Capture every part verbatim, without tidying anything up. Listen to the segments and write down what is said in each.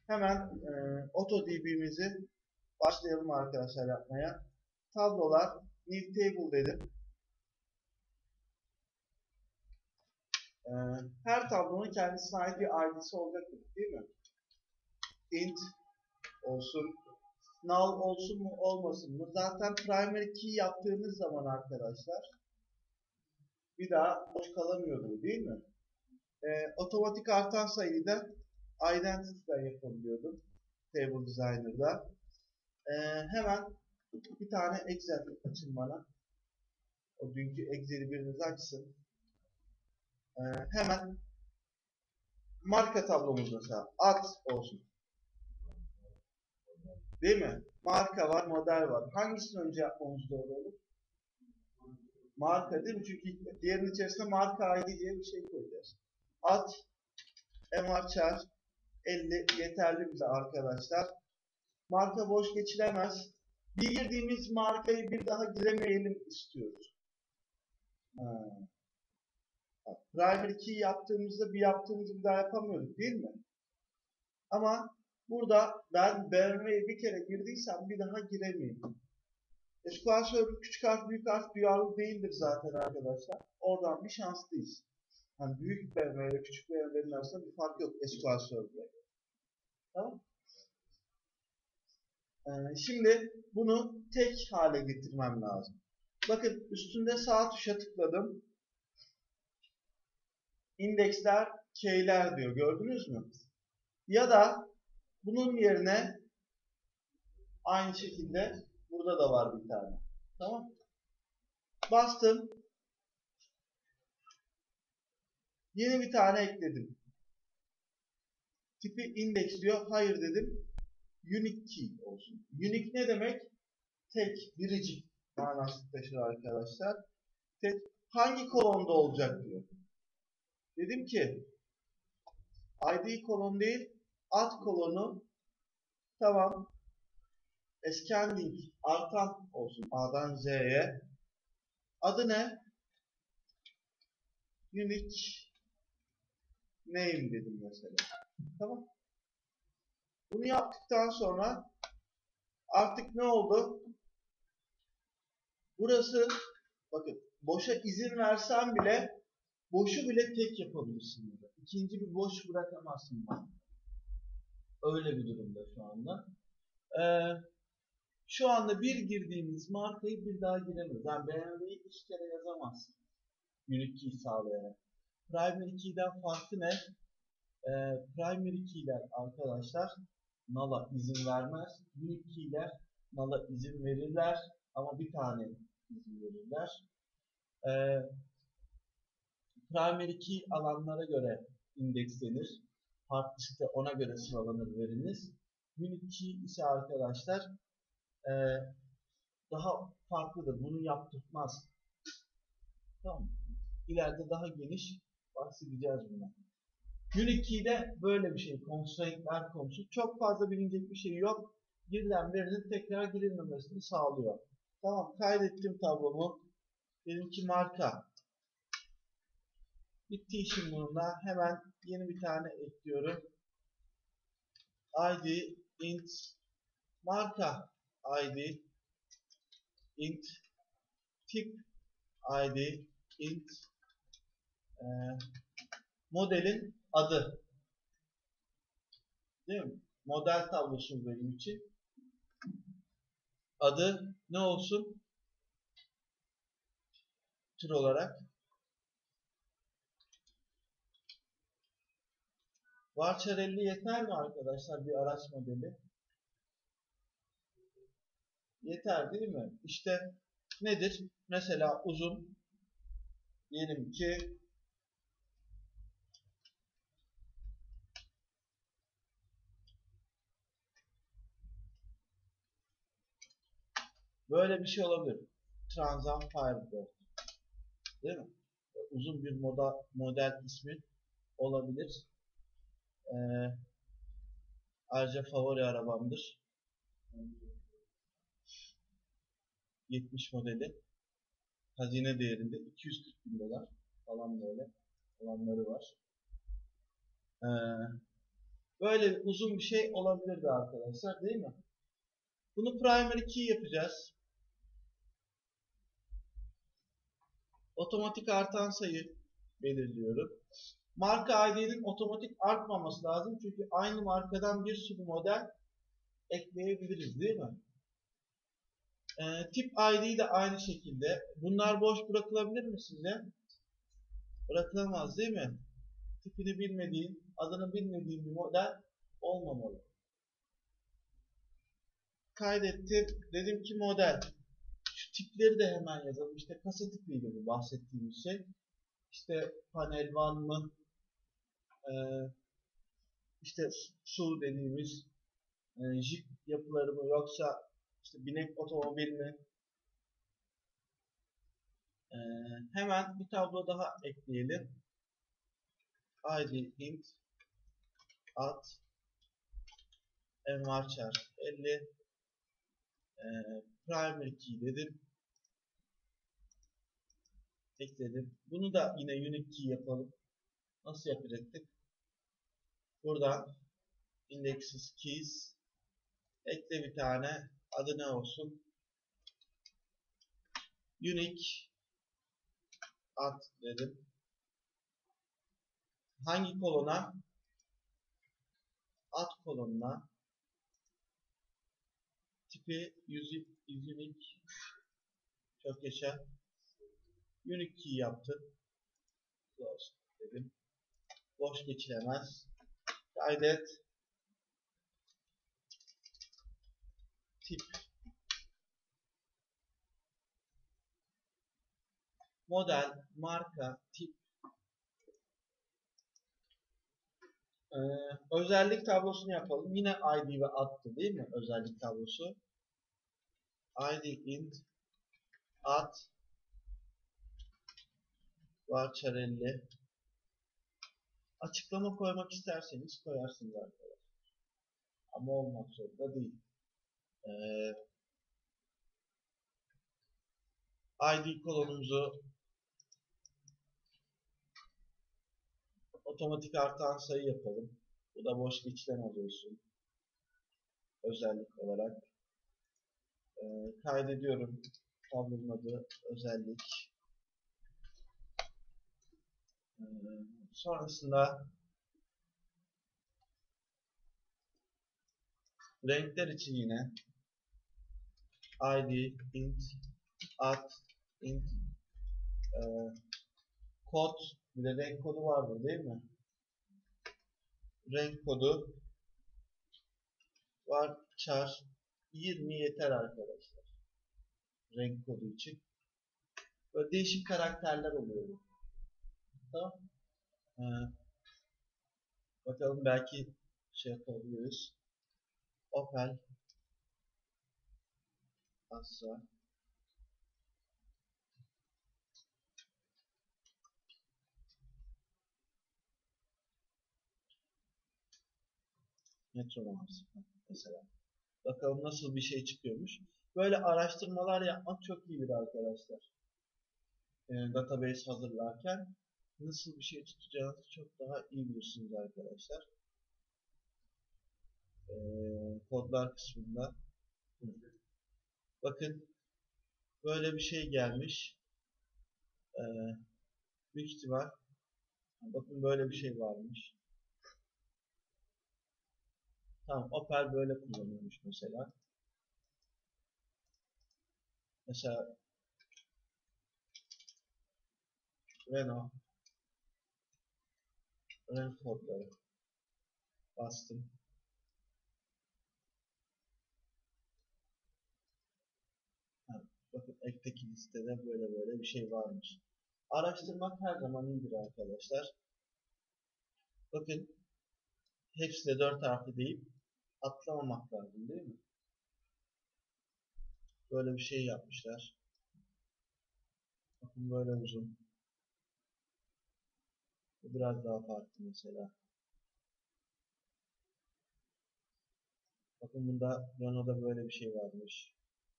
Hemen e, AutoDB'mizi başlayalım arkadaşlar yapmaya. Tablolar, new table dedim. E, her tablonun kendisine ait bir I D'si olacak değil mi? Int olsun, null olsun mu olmasın mı? Zaten primary key yaptığınız zaman arkadaşlar bir daha boş kalamıyordu değil mi? E, otomatik artan sayıyı da identity'den yapabiliyordum Table Designer'da. E, hemen bir tane Excel açın bana. O dünkü Excel'i biriniz açsın. E, hemen marka tablomuz mesela ad olsun. Değil mi? Marka var, model var. Hangisini önce yapmamız doğru olur? Marka değil mi? Çünkü diğerinin içerisinde marka I D diye bir şey koyacağız. Ad mrchar elli yeterli bize arkadaşlar. Marka boş geçilemez. Bir girdiğimiz markayı bir daha giremeyelim istiyoruz. Ha. Primary key yaptığımızda bir yaptığımızı bir daha yapamıyorduk değil mi? Ama burada ben B M W'ye bir kere girdiysem bir daha giremeyeyim. S Q L Server küçük harf büyük harf duyarlı değildir zaten arkadaşlar. Oradan bir şanslıyız. Yani büyük B M W ile küçük B M W'nin arasında bir fark yok S Q L Server'da. Tamam. Ee, şimdi bunu tek hale getirmem lazım. Bakın üstünde sağ tuşa tıkladım. İndeksler, keyler diyor. Gördünüz mü? Ya da bunun yerine aynı şekilde burada da var bir tane. Tamam. Bastım. Yeni bir tane ekledim. Tipi indeks diyor. Hayır dedim. Unique key olsun. Unique ne demek? Tek, biricik manası taşır arkadaşlar. Tek, hangi kolonda olacak diyor. Dedim ki I D kolon değil, ad kolonu tamam. Ascending artan olsun A'dan Z'ye. Adı ne? Unique name dedim mesela. Tamam. Bunu yaptıktan sonra artık ne oldu? Burası bakın boşa izin versem bile boşu bile tek yapabilirsin burada. İkinci bir boş bırakamazsın bana. Öyle bir durumda şu anda. Ee, şu anda bir girdiğimiz markayı bir daha giremiyoruz. Yani B M W'yi iki kere yazamazsın. Unique key sağlayarak. Primary key'den farkı ne? Ee, primary key'ler arkadaşlar null'a izin vermez. Unique key'ler null'a izin verirler. Ama bir tane izin verirler. Ee, primary key alanlara göre indekslenir. Hard diskte ona göre sıralanır veriniz. Unique key ise arkadaşlar e, daha farklıdır. Bunu yaptırmaz. Tamam. İleride daha geniş bahsedeceğiz bundan. Unique key'de böyle bir şey. Constraint'ler konusu. Çok fazla bilinecek bir şey yok. Girilen verinin tekrar girilmemesini sağlıyor. Tamam. Kaydettim tablomu. Dedim ki marka. Bitti işim bununla. Hemen yeni bir tane ekliyorum. I D int marka I D int tip I D int e, modelin adı. Değil mi? Model tablosu benim için. Adı ne olsun? Tür olarak. Varchar elli yeter mi arkadaşlar bir araç modeli? Yeter değil mi? İşte nedir? Mesela uzun diyelim ki böyle bir şey olabilir. Transam Firebird. Değil mi? Uzun bir moda, model ismi olabilir. Ee, ayrıca favori arabamdır. yetmiş modeli. Hazine değerinde iki yüz kırk bin dolar falan böyle olanları var. Ee, Böyle uzun bir şey olabilirdi arkadaşlar, değil mi? Bunu primary key yapacağız. Otomatik artan sayı belirliyorum. Marka I D'nin otomatik artmaması lazım. Çünkü aynı markadan bir sürü model ekleyebiliriz, değil mi? Ee, tip I D de aynı şekilde. Bunlar boş bırakılabilir mi size? Bırakılamaz, değil mi? Tipini bilmediğin, adını bilmediğin bir model olmamalı. Kaydettim. Dedim ki model. Şu tipleri de hemen yazalım. İşte kasa tipiydi bu bahsettiğimiz şey. İşte panel van mı? Ee, işte su dediğimiz e, jip yapıları mı, yoksa işte binek otomobil mi? Ee, hemen bir tablo daha ekleyelim. I D int at envarchar elli e, primary key dedim. Ekledim. Bunu da yine unique key yapalım. Nasıl yapacaktık? Buradan indexes keys ekle bir tane. Adı ne olsun? Unique at dedim. Hangi kolona? At kolonuna. Tipi unique. Çok yaşa. Unique key yaptım. Close dedim. Boş geçilemez. Kaydet. Tip. Model, marka, tip. Ee, özellik tablosunu yapalım. Yine I D ve ad'tı, değil mi? Özellik tablosu. I D int ad varchar elli. Açıklama koymak isterseniz koyarsınız arkadaşlar. Ama olmak zorunda değil. Ee, I D kolonumuzu otomatik artan sayı yapalım. Bu da boş geçilemez olsun. Özellik olarak. Ee, kaydediyorum. Tablonun adı özellik. Ee, sonrasında renkler için yine I D int ad int e, kod, bir de renk kodu vardır, değil mi? Renk kodu var char yirmi yeter arkadaşlar. Renk kodu için. Böyle değişik karakterler oluyor. Tamam. Ee, bakalım belki şey yapabiliriz. Opel Astra Metronomas mesela. Bakalım nasıl bir şey çıkıyormuş. Böyle araştırmalar yapmak çok iyidir arkadaşlar. Ee, database hazırlarken nasıl bir şey tutacağınızı çok daha iyi bilirsiniz arkadaşlar. Ee, kodlar kısmında. Bakın böyle bir şey gelmiş. Ee, büyük ihtimal bakın böyle bir şey varmış. Tamam, Opel böyle kullanıyormuş mesela. Mesela Renault Renault kodları bastım. Ha, bakın ekteki listede böyle böyle bir şey varmış. Araştırmak her zaman iyidir arkadaşlar. Bakın hepsi de dört harfli deyip atlamamak lazım, değil mi? Böyle bir şey yapmışlar. Bakın böyle uzun. Bu biraz daha farklı mesela. Bakın bunda Renault'da böyle bir şey varmış.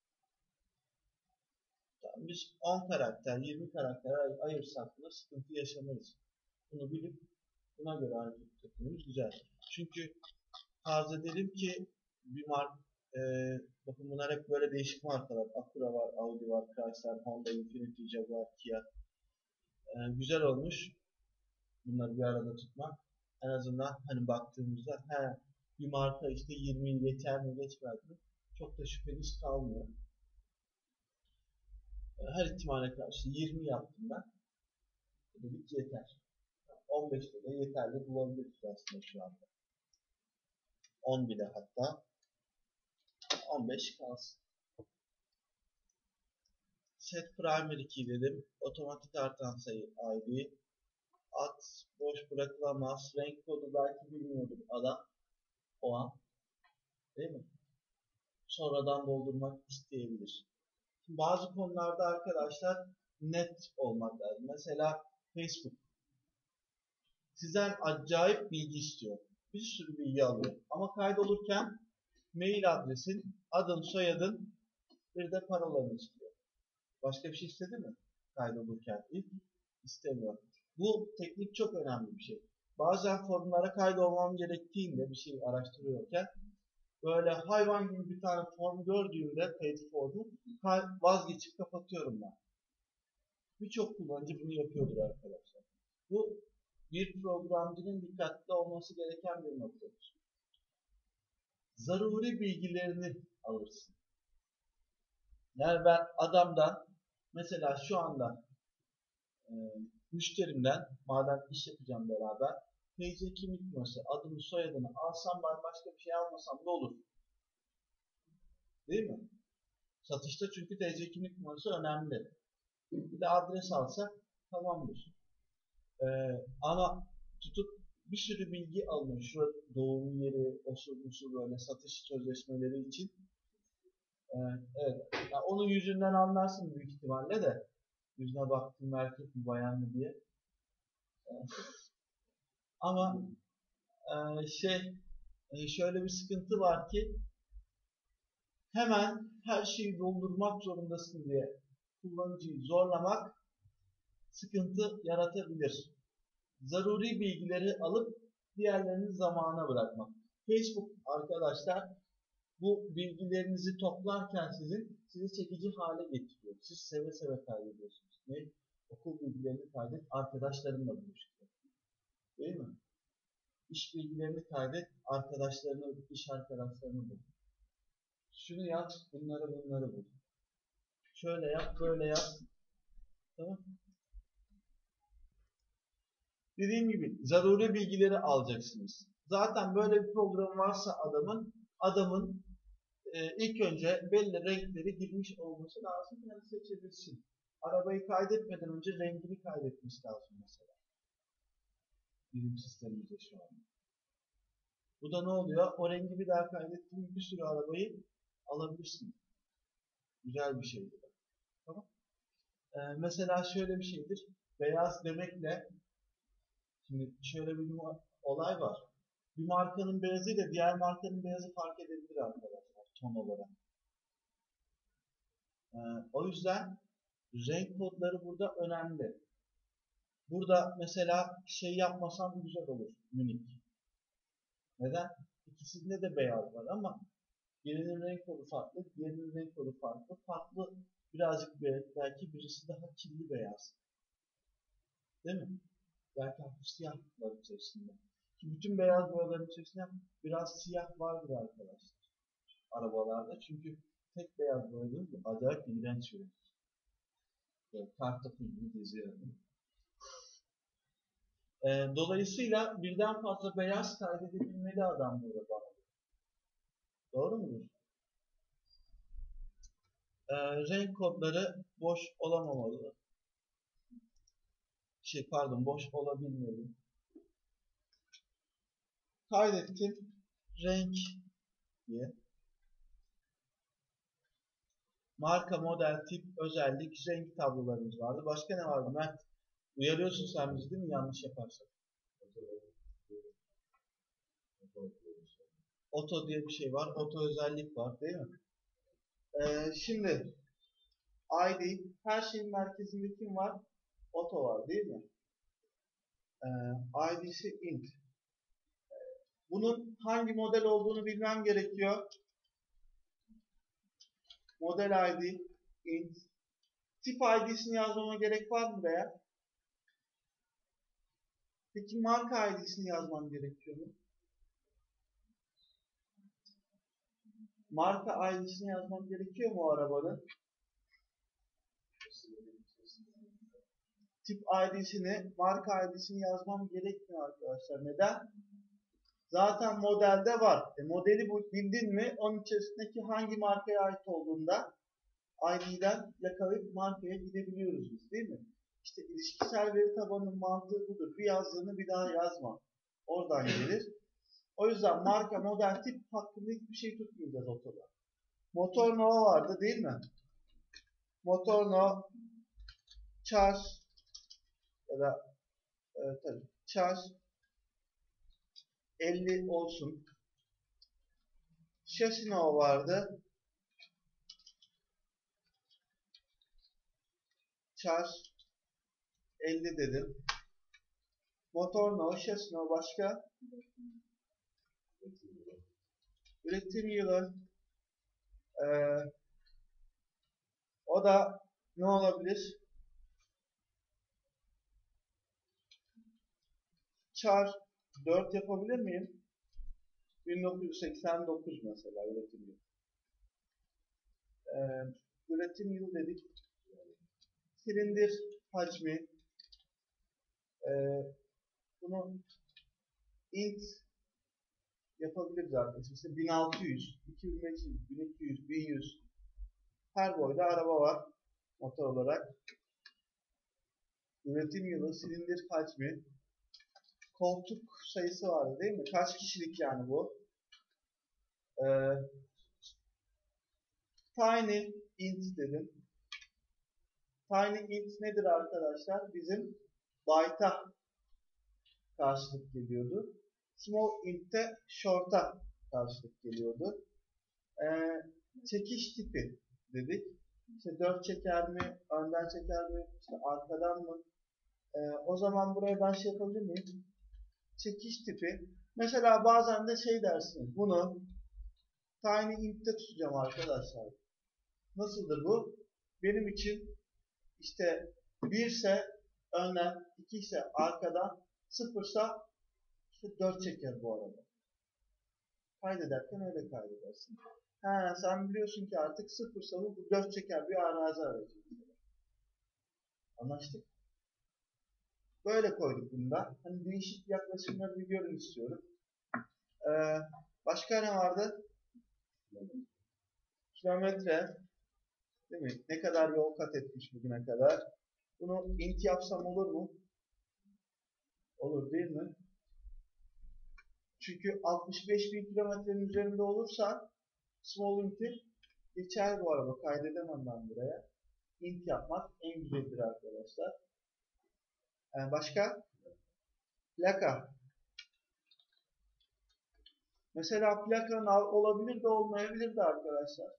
Tamam, biz on karakter, yirmi karakter ay ayırsak da sıkıntı yaşamayız. Bunu bilip Buna göre hareket etmemiz güzel. Çünkü farz edelim ki bir mark e, bakın bunlar hep böyle değişik markalar. Acura var, Audi var, Chrysler, Honda, Infiniti, Jaguar, Kia. E, güzel olmuş bunları bir arada tutmak. En azından hani baktığımızda he, bir marka işte yirmi yıl geçer mi geçmez mi? Çok da şüpheniz kalmıyor. E, her ihtimale karşı yirmi yaptım ben. Dedik yeter. on beşte de yeterli bulabiliriz aslında şu anda. on bile hatta. on beş kalsın. Set primary key dedim. Otomatik artan sayı I D. At boş bırakılamaz. Renk kodu belki bilmiyordur adam o an. Değil mi? Sonradan doldurmak isteyebilir. Şimdi bazı konularda arkadaşlar net olmak lazım. Mesela Facebook sizden acayip bilgi istiyor. Bir sürü bilgi alıyor. Ama kaydolurken mail adresin, adın, soyadın, bir de parolanı istiyor. Başka bir şey istedi mi? Kaydolurken ilk istemiyor. Bu teknik çok önemli bir şey. Bazen forumlara kaydolmam gerektiğinde bir şey araştırıyorken böyle hayvan gibi bir tane form gördüğümde page form'u vazgeçip kapatıyorum ben. Birçok kullanıcı bunu yapıyordur arkadaşlar. Bu bir programcının dikkatli olması gereken bir noktadır. Zaruri bilgilerini alırsın. Yani ben adamdan mesela şu anda e, müşterimden madem iş yapacağım beraber T C kimlik numarası, adını, soyadını alsam ben başka bir şey almasam da olur. Değil mi? Satışta çünkü T C kimlik numarası önemli. Bir de adres alsak tamamdır. Ee, ama tutup bir sürü bilgi alıyor. Şu doğum yeri, osu busu böyle satış sözleşmeleri için. Ee, evet. Yani onun yüzünden anlarsın büyük ihtimalle de. Yüzüne baktım erkek mi bayan mı diye. Ee, ama e, şey e, şöyle bir sıkıntı var ki hemen her şeyi doldurmak zorundasın diye kullanıcıyı zorlamak sıkıntı yaratabilir. Zaruri bilgileri alıp diğerlerini zamana bırakmak. Facebook arkadaşlar bu bilgilerinizi toplarken sizin sizi çekici hale getiriyor. Siz seve seve kaydediyorsunuz. Ne? Okul bilgilerini kaydet, arkadaşlarınla buluşturuyor. Değil mi? İş bilgilerini kaydet, arkadaşlarını, iş arkadaşlarını bul. Şunu yap, bunları bunları bul. Şöyle yap, böyle yap. Tamam. Dediğim gibi zaruri bilgileri alacaksınız. Zaten böyle bir program varsa adamın, adamın e, ilk önce belli renkleri girmiş olması lazım. Yani seçebilsin. Arabayı kaydetmeden önce rengini kaydetmesi lazım mesela. Bizim sistemimizde şu an. Bu da ne oluyor? O rengi bir daha kaydettiğin bir sürü arabayı alabilirsin. Güzel bir şeydir. Tamam. Ee, mesela şöyle bir şeydir. Beyaz demekle şimdi şöyle bir olay var. Bir markanın beyazı ile diğer markanın beyazı fark edebilir arkadaşlar ton olarak. Ee, o yüzden renk kodları burada önemli. Burada mesela şey yapmasam güzel olur. Unique. Neden? İkisinde de beyaz var ama birinin renk kodu farklı, diğerinin renk kodu farklı. Farklı birazcık belki birisi daha kirli beyaz. Değil mi? Belki hafif siyah var içerisinde. Ki bütün beyaz boyaların içerisinde biraz siyah vardır arkadaşlar. Arabalarda. Çünkü tek beyaz boyadığınız acayip iğrenç bir renk. Böyle kartopu gibi geziyor. E, dolayısıyla birden fazla beyaz kaydedebilmeli adam burada bana. Doğru mudur? E, renk kodları boş olamamalı. Şey pardon boş olabilmeli. Kaydettim. Renk diye. Marka, model, tip, özellik, renk tablolarımız vardı. Başka ne vardı Mert? Uyarıyorsun sen bizi değil mi yanlış yaparsak? Oto diye bir şey var. Oto özellik var değil mi? Ee, şimdi I D her şeyin merkezinde kim var? Oto var değil mi? Ee, I D'si int. Bunun hangi model olduğunu bilmem gerekiyor. Model I D int. Tip I D'sini yazmama gerek var mı buraya? Peki marka I D'sini yazmam gerekiyor mu? Marka I D'sini yazmam gerekiyor mu o arabanın? Tip I D'sini, marka I D'sini yazmam gerekmiyor arkadaşlar. Neden? Zaten modelde var. E, modeli bildin mi? Onun içerisindeki hangi markaya ait olduğunda I D'den yakalayıp markaya gidebiliyoruz biz, değil mi? İşte ilişkisel veri tabanının mantığı budur. Bir yazdığını bir daha yazma. Oradan gelir. O yüzden marka, model, tip hakkında hiçbir şey tutmayacağız otoda. Motor no vardı değil mi? Motor no char ya da e, tabii char elli olsun. Chassis no vardı. Char elli dedim. Motor no, chassis no, başka? Üretim yılı. Ee, o da ne olabilir? Char dört yapabilir miyim? bin dokuz yüz seksen dokuz mesela üretim yılı. Ee, üretim yılı dedik. Silindir hacmi. Ee, bunu int yapabiliriz arkadaşlar. İşte bin altı yüz, iki bin beş yüz, bin iki yüz, bin yüz her boyda araba var motor olarak. Üretim yılı, silindir hacmi, koltuk sayısı vardı değil mi? Kaç kişilik yani bu? Ee, tiny int dedim. Tiny int nedir arkadaşlar? Bizim byte'a karşılık geliyordu. Small int de short'a karşılık geliyordu. Ee, çekiş tipi dedik. İşte dört çeker mi, önden çeker mi, işte arkadan mı? Ee, o zaman buraya ben şey yapabilir miyim? Çekiş tipi. Mesela bazen de şey dersiniz. Bunu tiny int'te tutacağım arkadaşlar. Nasıldır bu? Benim için işte bir ise önden, iki ise arkadan, sıfır ise işte dört çeker bu arada. Kaydederken öyle kaydedersin. He, sen biliyorsun ki artık sıfır ise bu dört çeker bir arazi aracı. Anlaştık. Böyle koyduk bunu da. Hani değişik yaklaşımları bir görün istiyorum. Ee, başka ne vardı? Kilometre. Değil mi? Ne kadar yol kat etmiş bugüne kadar. Bunu int yapsam olur mu? Olur değil mi? Çünkü altmış beş bin kilometrenin üzerinde olursa small int'i geçer bu araba. Kaydedemem ben buraya. Int yapmak en güzeldir arkadaşlar. Ee, başka? Plaka. Mesela plakanın olabilir de olmayabilir de arkadaşlar.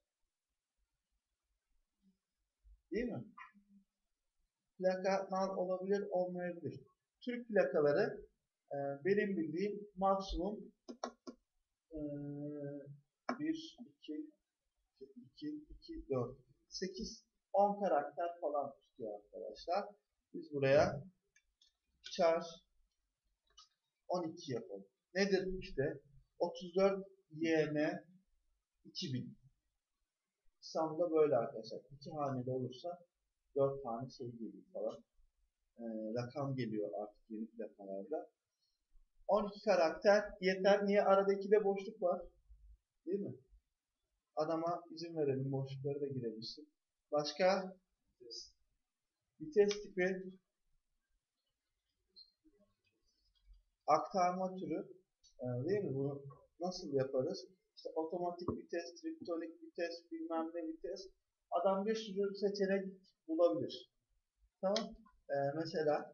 Değil mi? Plaka nal olabilir, olmayabilir. Türk plakaları e, benim bildiğim maksimum e, bir, iki, iki, iki, dört, sekiz, on karakter falan tutuyor arkadaşlar. Biz buraya char on iki yapalım. Nedir işte? otuz dört Y N iki bin. İstanbul'da böyle arkadaşlar. İki haneli olursa dört tane şey geliyor falan. E, rakam geliyor artık yeni plakalarda. on iki karakter yeter. Niye? Arada ikide boşluk var. Değil mi? Adama izin verelim. Boşlukları da girebilsin. Başka? Vites. Vites tipi. Aktarma türü. E, değil mi? Bunu nasıl yaparız? İşte otomatik vites, triptonik vites, bilmem ne vites. Adam bir sürü seçenek bulabilir. Tamam. E, mesela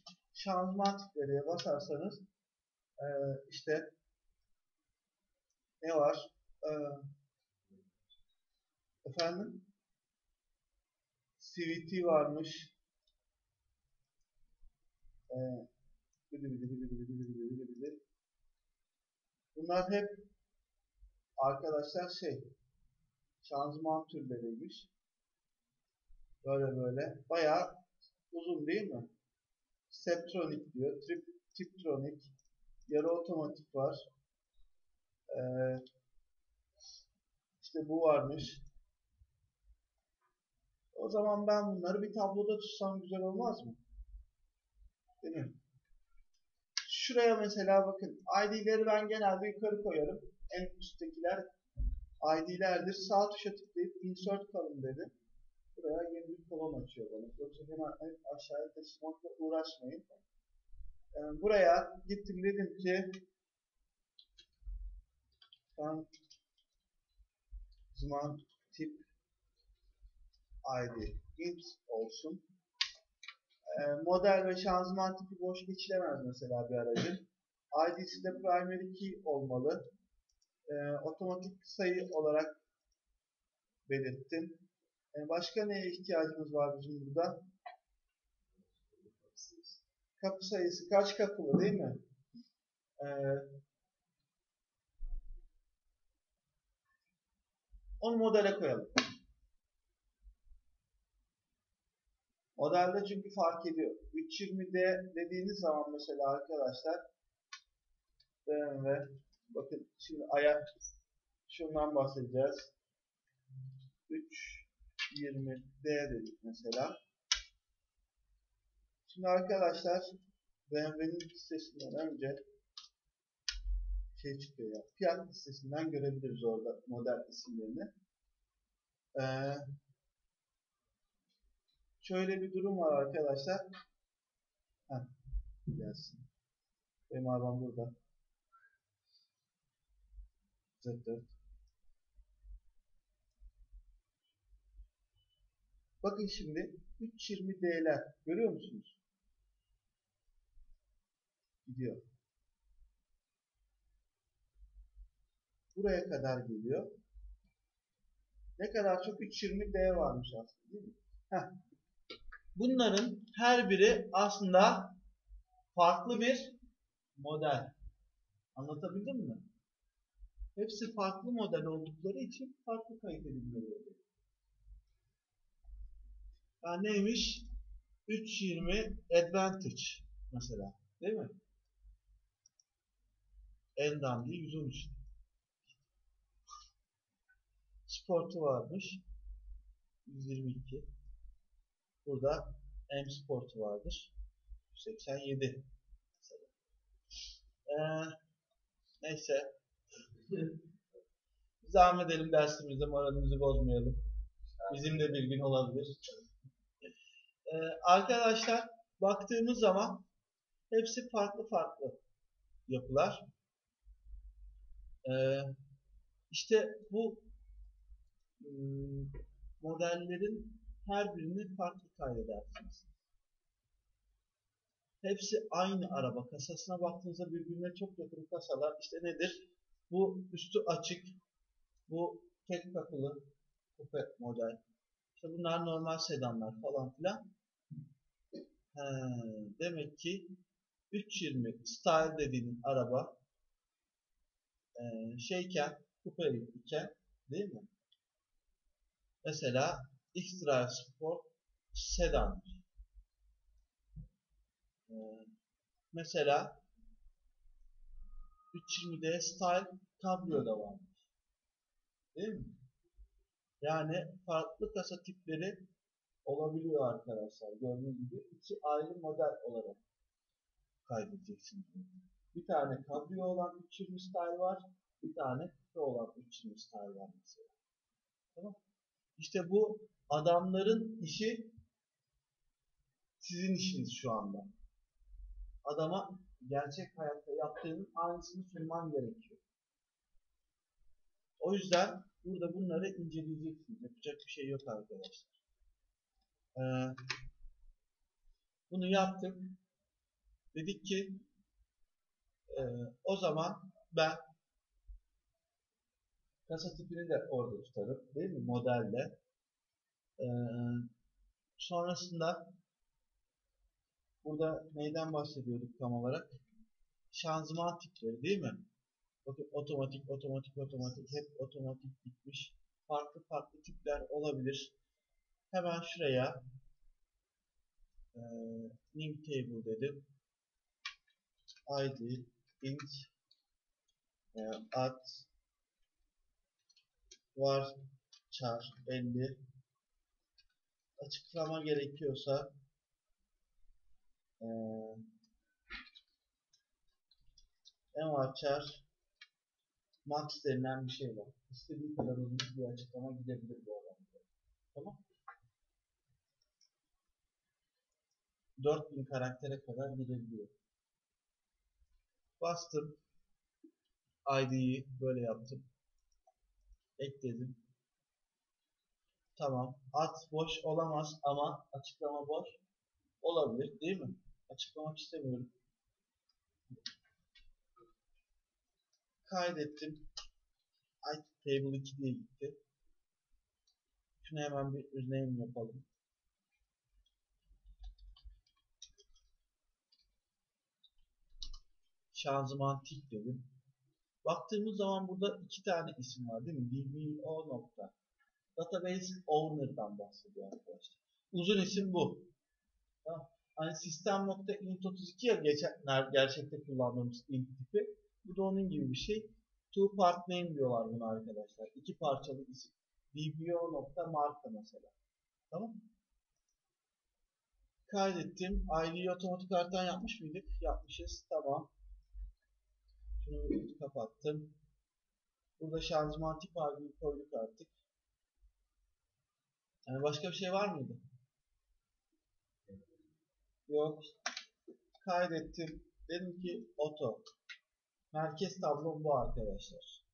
şanzıman tipleriye basarsanız e, işte Ne var? Ee, efendim? C V T varmış. Ee, bili bili bili bili bili bili bili bili. Bunlar hep arkadaşlar şey şanzıman türleriymiş. Böyle böyle. Bayağı uzun değil mi? Steptronic diyor. Trip, Tiptronic. Yarı otomatik var. Ee, işte bu varmış. O zaman ben bunları bir tabloda tutsam güzel olmaz mı? Değil mi? Şuraya mesela bakın. I D'leri ben genelde yukarı koyarım. En üsttekiler I D'lerdir. Sağ tuşa tıklayıp insert column dedi. Buraya yeni bir kolon açıyor bana. Yoksa hemen aşağıya taşımakla uğraşmayın. Yani buraya gittim dedim ki ben zaman tip I D int olsun. E, model ve şanzıman tipi boş geçilemez mesela bir aracın. I D'si de primary key olmalı. E, otomatik sayı olarak belirttim. E, başka neye ihtiyacımız var bizim burada? Kapı sayısı kaç kapılı değil mi? E, onu modele koyalım. Modelde çünkü fark ediyor. üç yüz yirmi D dediğiniz zaman mesela arkadaşlar B M W bakın şimdi ayak şundan bahsedeceğiz. üç yüz yirmi D dedik mesela. Şimdi arkadaşlar B M W'nin listesinden önce şey çıkıyor ya. Fiyat listesinden görebiliriz orada model isimlerini. Ee, şöyle bir durum var arkadaşlar. Heh, gelsin. Benim arabam burada. Z dört. Bakın şimdi üç yüz yirmi D'ler görüyor musunuz? Gidiyor. Buraya kadar geliyor. Ne kadar çok üç yüz yirmi D varmış aslında değil mi? Heh. Bunların her biri aslında farklı bir model. Anlatabildim mi? Hepsi farklı model oldukları için farklı kayıt edilmeleri oluyor. Yani neymiş? üç yüz yirmi Advantage mesela. Değil mi? En dandiği yüz on üç. Sport'u varmış. yüz yirmi iki. Burada M Sport'u vardır. yüz seksen yedi. Mesela. Ee, neyse. Zahmet edelim dersimizde moralimizi bozmayalım. Bizim de bir gün olabilir. Ee, arkadaşlar baktığımız zaman hepsi farklı farklı yapılar. Ee, işte bu ım, modellerin her birini farklı kaydedersiniz. Hepsi aynı araba. Kasasına baktığınızda birbirine çok yakın kasalar. İşte nedir? Bu üstü açık. Bu tek kapılı kupe model. İşte bunlar normal sedanlar falan filan. He, demek ki üç yüz yirmi Style dediğin araba e, şeyken, kupeli iken değil mi? Mesela X-Drive Sport sedan. E, mesela üç yüz yirmi D Style Cabrio da var. Değil mi? Yani farklı kasa tipleri olabiliyor arkadaşlar. Gördüğünüz gibi iki ayrı model olarak kaydedeceksiniz. Bir tane Cabrio olan üç yüz yirmi Style var. Bir tane Coupe olan üç yüz yirmi Style var mesela. Tamam. İşte bu adamların işi sizin işiniz şu anda. Adama gerçek hayatta yaptığının aynısını sunman gerekiyor. O yüzden burada bunları inceleyeceksiniz. Yapacak bir şey yok arkadaşlar. Ee, bunu yaptık. Dedik ki e, o zaman ben Kasa tipini de orada tutarım. Değil mi? Modelde. Ee, sonrasında burada neyden bahsediyorduk tam olarak? Şanzıman tipleri değil mi? Bakın otomatik, otomatik, otomatik, hep otomatik gitmiş. Farklı farklı tipler olabilir. Hemen şuraya e, new table dedim. I D, int, e, at, var, char, elli. Açıklama gerekiyorsa e, envarchar max denilen bir şey var. İstediği kadar uzun bir açıklama gidebilir bu alanda. Tamam. dört bin karaktere kadar gidebiliyor. Bastım. I D'yi böyle yaptım. Ekledim. Tamam. At boş olamaz ama açıklama boş olabilir değil mi? Açıklamak istemiyorum. Kaydettim. I table iki diye gitti. Şunu hemen bir rename yapalım. Şanzıman tip dedim. Baktığımız zaman burada iki tane isim var değil mi? D B O nokta. Database Owner'dan bahsediyor arkadaşlar. Uzun isim bu. Tamam. Hani sistem.int otuz iki ya geçenler gerçekte kullandığımız int tipi. Bu da onun gibi bir şey. Two part name diyorlar buna arkadaşlar. İki parçalı isim. D B O nokta marka mesela. Tamam. Kaydettim. I D'yi otomatik artan yapmış mıydık? Yapmışız. Tamam. Şunu bir kapattım. Burada şanzıman tip I D'yi koyduk artık. Yani başka bir şey var mıydı? Yok. Kaydettim. Dedim ki auto. Merkez tablom bu arkadaşlar.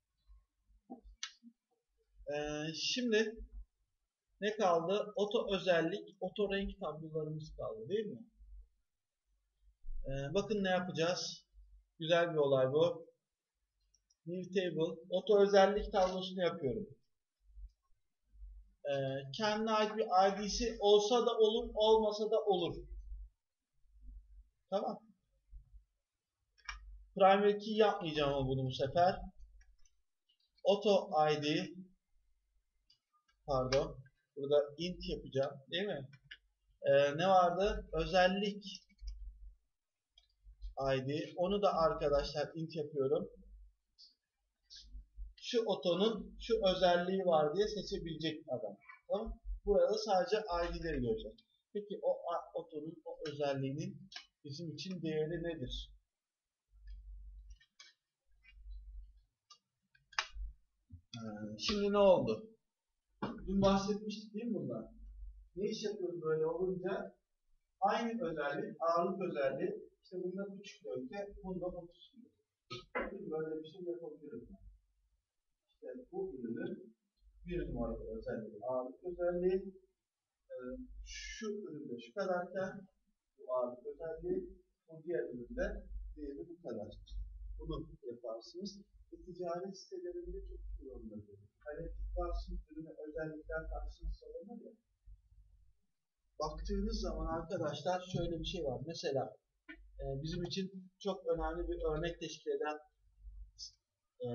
Ee, şimdi ne kaldı? Auto özellik, auto renk tablolarımız kaldı değil mi? Ee, bakın ne yapacağız? Güzel bir olay bu. New table, auto özellik tablosunu yapıyorum. Ee, kendine ait bir I D'si olsa da olur, olmasa da olur. Tamam. Primary key yapmayacağım ama bunu bu sefer. Auto I D, pardon. Burada int yapacağım, değil mi? Ee, ne vardı? Özellik I D. Onu da arkadaşlar int yapıyorum. Şu otonun şu özelliği var diye seçebilecek adam. Tamam. Burada sadece I D'leri göreceğiz. Peki o otonun o özelliğinin bizim için değeri nedir? Ee, şimdi ne oldu? Dün bahsetmiştik değil mi bundan? Ne iş yapıyoruz böyle olunca? Aynı özellik, ağırlık özelliği, işte bunda üç kiloyken bunda otuz kilo. Böyle bir şey yapabiliriz. İşte bu ürünün bir numaralı özelliği, ağırlık özelliği, e, şu üründe şu kadarken bu ağırlık özelliği, bu diğer üründe değeri bu kadar. Bunu yaparsınız. Ve ticaret sitelerinde çok kullanılıyor. Hani varsın ürüne özellikler karşısında sorulur ya. Baktığınız zaman arkadaşlar şöyle bir şey var. Mesela e, bizim için çok önemli bir örnek teşkil eden e,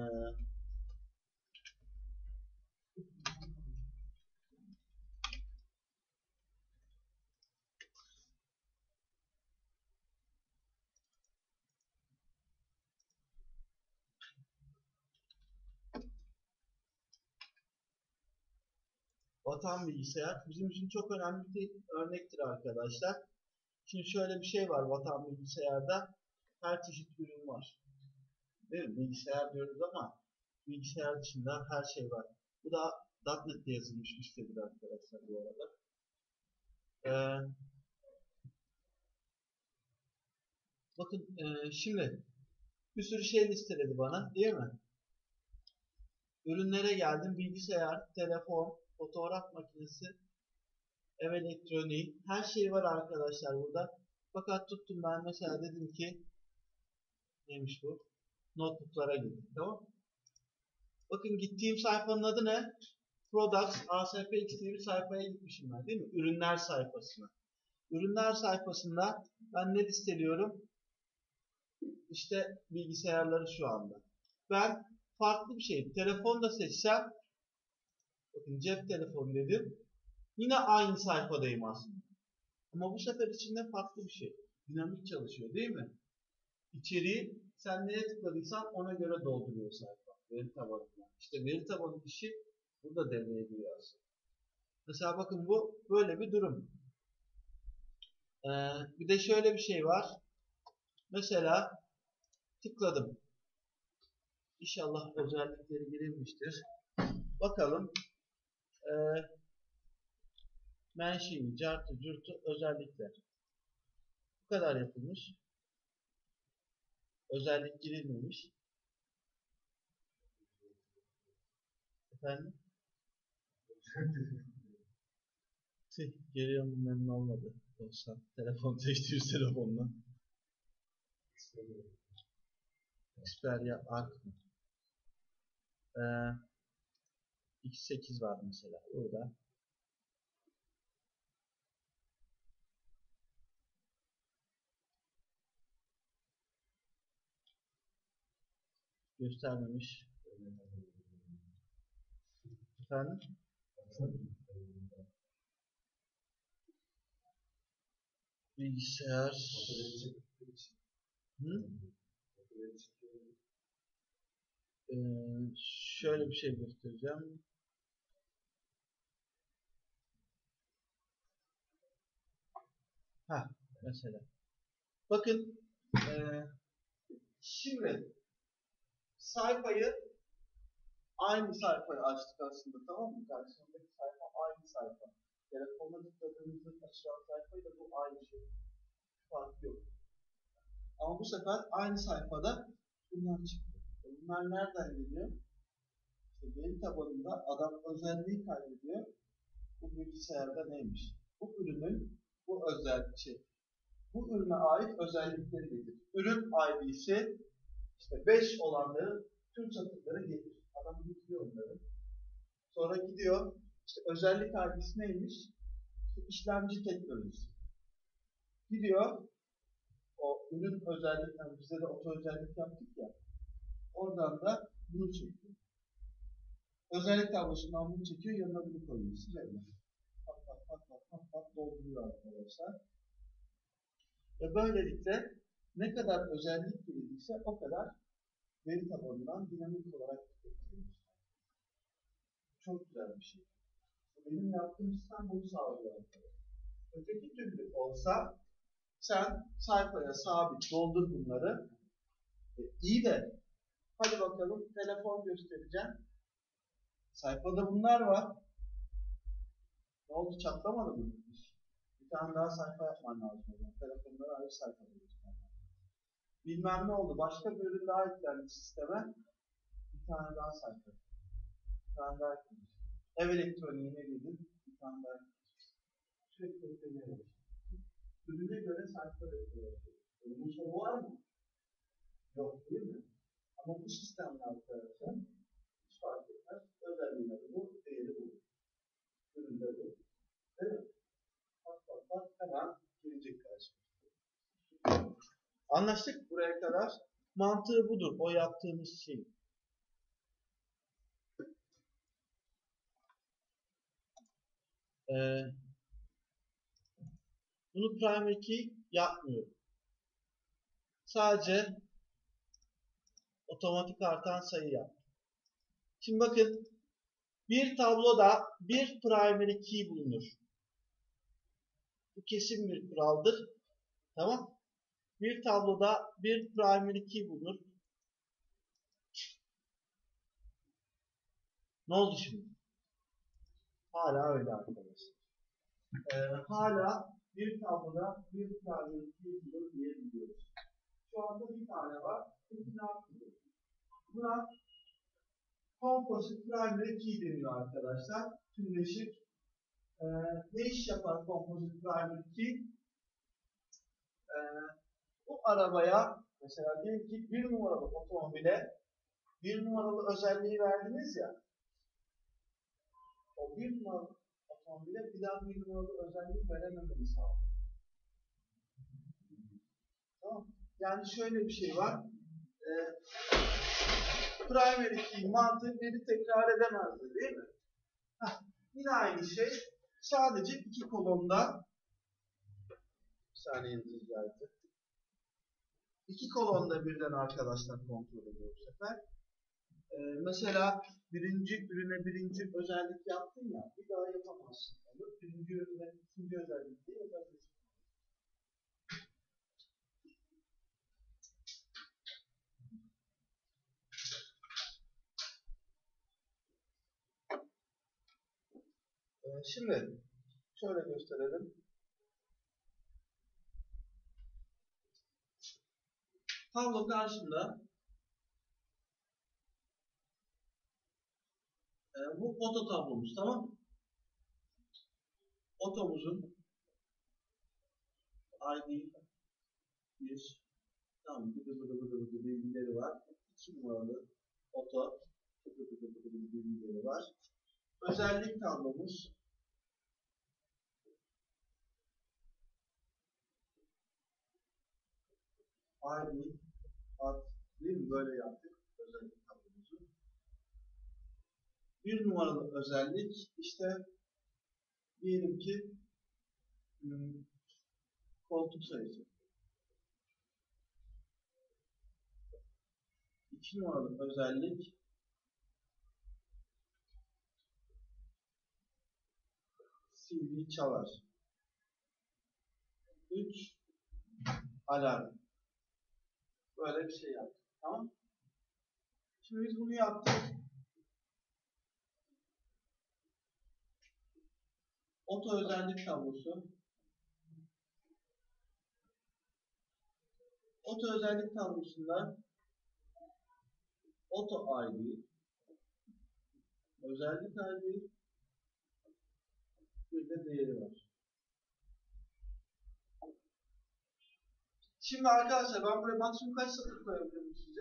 Vatan Bilgisayar bizim için çok önemli bir örnektir arkadaşlar. Şimdi şöyle bir şey var Vatan Bilgisayar'da. Her çeşit ürün var. Değil mi? Bilgisayar diyoruz ama bilgisayar dışında her şey var. Bu da .nokta net'te yazılmış bir sitedir arkadaşlar bu arada. Ee, bakın e, şimdi bir sürü şey listeledi bana değil mi? Ürünlere geldim. Bilgisayar, telefon, fotoğraf makinesi, ev elektroniği. Her şey var arkadaşlar burada. Fakat tuttum ben mesela dedim ki neymiş bu? Notebook'lara gittim. Tamam. Bakın gittiğim sayfanın adı ne? Products A S P X diye bir sayfaya gitmişim ben, değil mi? Ürünler sayfasına. Ürünler sayfasında ben ne listeliyorum? İşte bilgisayarları şu anda. Ben farklı bir şey, telefon da seçsem, bakın cep telefonu dedim. Yine aynı sayfadayım aslında. Ama bu sefer içinde farklı bir şey. Dinamik çalışıyor, değil mi? İçeriği sen neye tıkladıysan ona göre dolduruyor sayfa. Veri tabanından. İşte veri tabanı işi burada devreye giriyor aslında. Mesela bakın bu böyle bir durum. Ee, bir de şöyle bir şey var. Mesela tıkladım. İnşallah özellikleri girilmiştir. Bakalım. Ee, mention, cartı, curtu, özellikler. Bu kadar yapılmış. Özellik girilmemiş. Efendim? Tüh, geliyorum, memnun olmadı. Olsa telefon seçtiğimiz telefonla. Xperia Arc mı? Ee, X sekiz var mesela. Burada. Göstermemiş. Efendim? Bilgisayar. Hı? Ee, şöyle bir şey göstereceğim. Ha, mesela. Bakın, ee, şimdi sayfayı aynı sayfayı açtık aslında, tamam mı? Karşımızdaki sayfa aynı sayfa. Telefonla tıkladığımızda açılan sayfayla bu aynı şey. Fark yok. Ama bu sefer aynı sayfada bunlar çıktı. Bunlar nereden geliyor? İşte veri tabanında adam özelliği kaydediyor. Bu bilgisayarda neymiş? Bu ürünün bu özel şey, bu ürüne ait özellikleri getir. Ürün I D'si işte beş olanları tüm satırları getir. Adam getiriyor onları. Sonra gidiyor. İşte özellik I D'si neymiş? İşte işlemci teknolojisi. Gidiyor. O ürün özellikten bize de oto özellik yaptık ya. Oradan da bunu çekiyor. Özellik tablosundan bunu çekiyor, yanına bunu koyuyor. Silerle. Pat pat pat pat pat pat dolduruyor arkadaşlar. Ve böylelikle ne kadar özellik girdiyse o kadar veri tabanından dinamik olarak tüketiliyor. Çok güzel bir şey. Benim yaptığım sistem bunu sağlıyor arkadaşlar. Öteki türlü olsa sen sayfaya sabit doldur bunları. E, iyi de hadi bakalım telefon göstereceğim. Sayfada bunlar var. Ne oldu, çatlamadı mı? Bir tane daha sayfa yapman lazım. Yani. Telefonlara ayrı sayfa yapman. Bilmem ne oldu. Başka bir ürün daha eklendi sisteme. Bir tane daha sayfa. Bir tane daha eklendi. Ev elektroniğine girdin. Bir tane daha eklendi. Sürekli eklemeye başladı. Ürüne göre sayfa eklemeye başladı. Ürünün sonu var mı? Yok, değil mi? Ama bu sistemle arkadaşlar hiç fark etmez. Özelliğine bu, değeri bu. Üründe bu. Değil mi? Bak bak bak, hemen gelecek karşımıza. Anlaştık buraya kadar. Mantığı budur. O yaptığımız şey. Ee, bunu primary key yapmıyorum. Sadece otomatik artan sayı yap. Şimdi bakın, bir tabloda bir primary key bulunur. Bu kesin bir kuraldır. Tamam. Bir tabloda bir primary key bulunur. Ne oldu şimdi? Hala öyle arkadaşlar. Ee, hala bir tabloda bir primary key bulunur diyebiliyoruz. Şu anda bir tane var. Peki ne yapıyoruz? Buna composite primary key deniyor arkadaşlar. Tümleşik. Ee, ne iş yapar composite primary key? Ee, bu arabaya mesela diyelim ki bir numaralı otomobile bir numaralı özelliği verdiniz ya. O bir numaralı otomobile bir daha bir numaralı özelliği verememeni sağlıyor. Tamam. Yani şöyle bir şey var. Ee, primary key mantığı biri tekrar edemezdi değil mi? Heh, yine aynı şey. Sadece iki kolonda bir saniye düzeltti. İki kolonda birden arkadaşlar kontrol ediyor bu sefer. Ee, mesela birinci ürüne birinci özellik yaptın ya, bir daha yapamazsın. Yani birinci ürüne ikinci özellik diye yapabilirsin. Ee, şimdi şöyle gösterelim. Tablo karşımda. Ee, bu oto tablomuz, tamam mı? Otomuzun I D bir, tamam, bıdı bıdı bıdı bıdı bilgileri var. iki numaralı oto bıdı bıdı bıdı bıdı bilgileri var. Özellik tablomuz I D ad, değil mi? Böyle yaptık özellik tablomuzu. Bir numaralı özellik işte diyelim ki hmm, koltuk sayısı. İki numaralı özellik C D çalar. Üç alarm. Böyle bir şey yaptık. Tamam. Şimdi biz bunu yaptık. Oto özellik tablosu. Oto özellik tablosunda oto I D, özellik I D, bir de değeri var. Şimdi arkadaşlar ben buraya maksimum kaç satır koyabilirim sizce?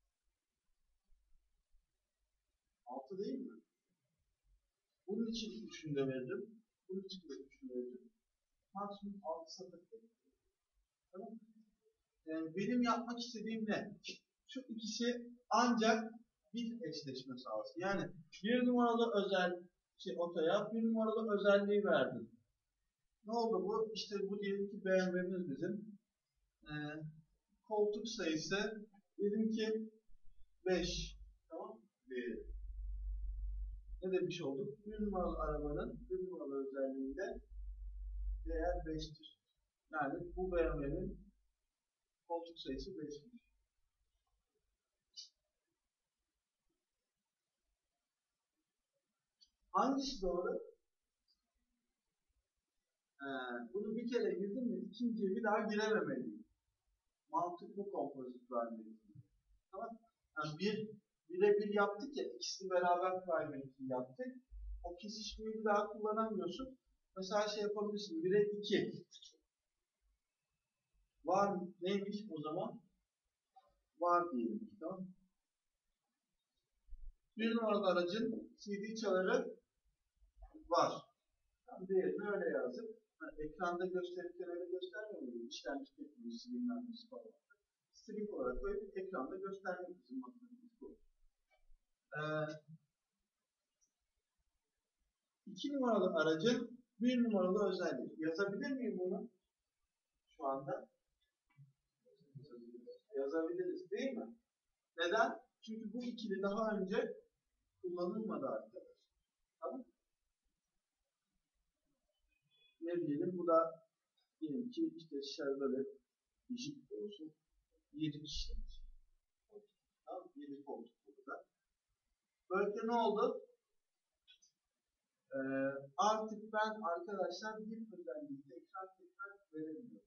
altı değil mi? Bunun için üçünü de veririm. Bunun için de üçünü veririm. Maksimum altı satır. Tamam mı? Yani benim yapmak istediğim ne? Şu ikisi ancak bir eşleşme sağlasın. Yani bir numaralı özel şey otoya bir numaralı özelliği verdim. Ne oldu bu? İşte bu diyelim ki B M W'miz bizim. Ee, koltuk sayısı dedim ki beş. Tamam. Bir. Ne demiş olduk? Bir numaralı arabanın bir numaralı özelliğinde değer beştir. Yani bu B M W'nin koltuk sayısı beşmiş. Hangisi doğru? Ee, bunu bir kere girdim mi ikinciye bir daha girememeliyim. Mantık bu kompozit primary. Tamam. Yani bir, bire bir yaptık ya, ikisini beraber primary yaptık. O kesişmeyi bir daha kullanamıyorsun. Mesela şey yapabilirsin, bire iki. Var mı? Neymiş o zaman? Var diyelim. Tamam. Bir numaralı aracın C D çaları var. Yani değerini öyle yazdık. Yani ekranda gösterirken öyle göstermiyor muyum? İşlemci teknolojisi bilmem nesi falan. String olarak koyup ekranda göstermek bizim matematiğimiz bu. Ee, iki numaralı aracın bir numaralı özelliği. Yazabilir miyim bunu? Şu anda. Yazabiliriz değil mi? Neden? Çünkü bu ikili daha önce kullanılmadı arkadaşlar. Tamam. Ne diyelim? Bu da diyelim ki işte Chevrolet Jeep olsun. yedi kişilik. Tamam. yedi koltuk burada. Böylece ne oldu? Ee, artık ben arkadaşlar bir özelliği tekrar tekrar veremiyorum.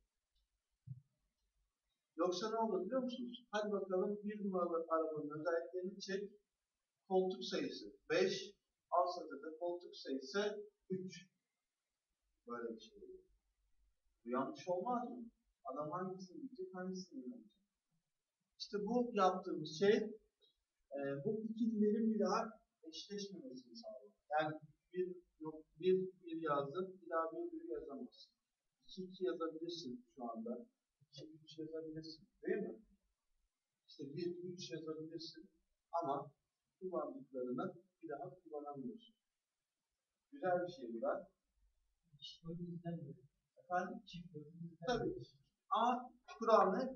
Yoksa ne olur biliyor musunuz? Hadi bakalım bir numaralı arabanın özelliklerini çek. Koltuk sayısı beş. Alt satırda koltuk sayısı üç. Böyle bir şey oluyor. Bu yanlış olmaz mı? Adam hangisini bilecek, hangisini bilecek? İşte bu yaptığımız şey Ee, bu ikililerin bir daha eşleşmemesini sağlar. Yani bir, yok, bir, bir yazdım, bir daha bir, bir yazamazsın. iki, iki yazabilirsin şu anda. iki, üç yazabilirsin. Değil mi? İşte bir, üç yazabilirsin. Ama kullandıklarını bir daha kullanamıyorsun. Güzel bir şey bu da. Efendim? Tabii. Ama Kur'an'ı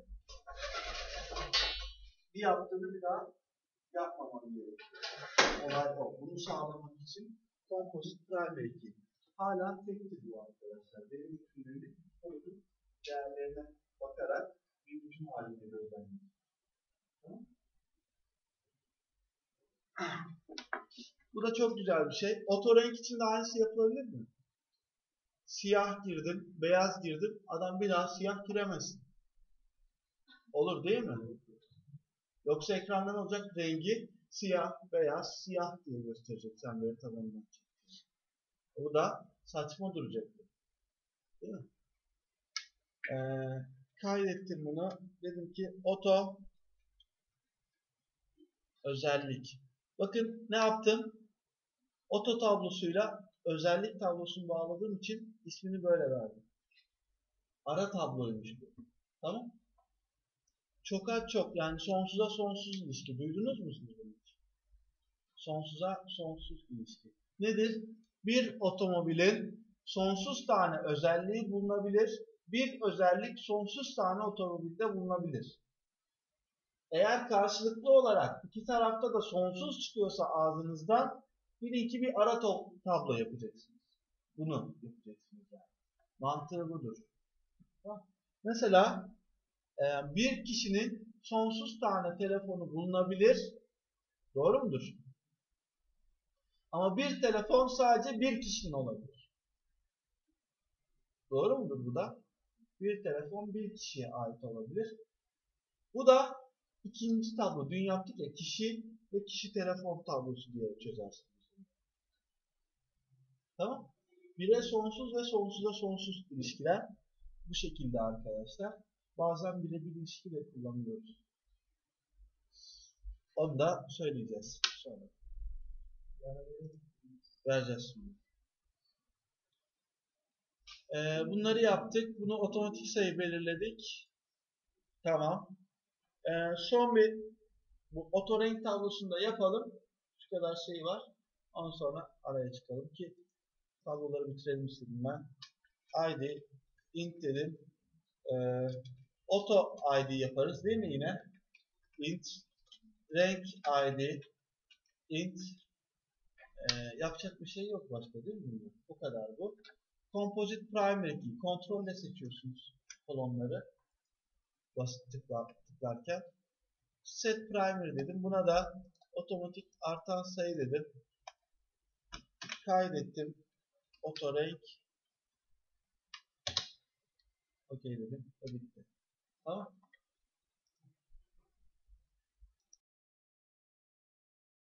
bir yaptığını bir daha yapmaman gerekiyor. Olay o. Bunu sağlamak için composite primary key. Hala tektir bu arkadaşlar. Benim bütünlüğünü koydum. Değerlerine bakarak bir bütün halinde gözlemliyorum. Tamam. Bu da çok güzel bir şey. Otorenk için de aynısı yapılabilir mi? Siyah girdim, beyaz girdim. Adam bir daha siyah giremez. Olur değil mi? Yoksa ekranda ne olacak? Rengi siyah, beyaz, siyah diye gösterecek sen böyle tabanından. O da saçma duracak. Değil mi? Ee, kaydettim bunu. Dedim ki auto özellik. Bakın ne yaptım? Auto tablosuyla özellik tablosunu bağladığım için ismini böyle verdim. Ara tabloymuş bu. Tamam? Çoka çok, yani sonsuza sonsuz ilişki. Duydunuz mu siz bunu? Sonsuza sonsuz ilişki. Nedir? Bir otomobilin sonsuz tane özelliği bulunabilir. Bir özellik sonsuz tane otomobilde bulunabilir. Eğer karşılıklı olarak iki tarafta da sonsuz çıkıyorsa ağzınızdan, bilin ki bir ara tablo yapacaksınız. Bunu yapacaksınız yani. Mantığı budur. Mesela bir kişinin sonsuz tane telefonu bulunabilir. Doğru mudur? Ama bir telefon sadece bir kişinin olabilir. Doğru mudur bu da? Bir telefon bir kişiye ait olabilir. Bu da ikinci tablo. Dün yaptık ya, kişi ve kişi telefon tablosu diye çözersiniz. Tamam. Bire sonsuz ve sonsuza sonsuz ilişkiler bu şekilde arkadaşlar. Bazen birebir ilişki de kullanıyoruz. Onu da söyleyeceğiz sonra. Vereceğiz şimdi. Ee, bunları yaptık. Bunu otomatik sayı belirledik. Tamam. Ee, son bir bu otorenk tablosunda yapalım. Şu kadar şey var. Ondan sonra araya çıkalım ki tabloları bitirelim istedim ben. I D, int dedim. Ee, auto I D yaparız değil mi yine? Int, renk I D, int. Ee, yapacak bir şey yok başka değil mi? Bu kadar bu. Composite primary key. Kontrolle seçiyorsunuz kolonları. Basit tıklar, tıklarken. Set primary dedim. Buna da otomatik artan sayı dedim. Kaydettim. Auto renk. Okey dedim. O bitti. Tamam.